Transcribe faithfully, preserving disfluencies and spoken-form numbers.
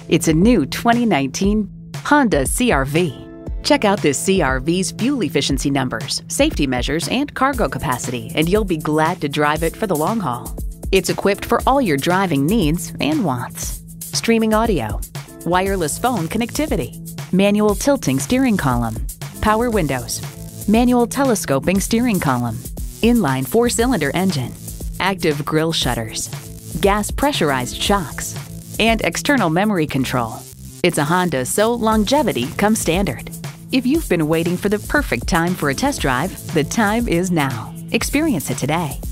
It's a new twenty nineteen Honda C R V. Check out this C R V's fuel efficiency numbers, safety measures, and cargo capacity, and you'll be glad to drive it for the long haul. It's equipped for all your driving needs and wants. Streaming audio, wireless phone connectivity, manual tilting steering column, power windows, manual telescoping steering column, inline four-cylinder engine, active grille shutters, gas pressurized shocks, and external memory control. It's a Honda, so longevity comes standard. If you've been waiting for the perfect time for a test drive, the time is now. Experience it today.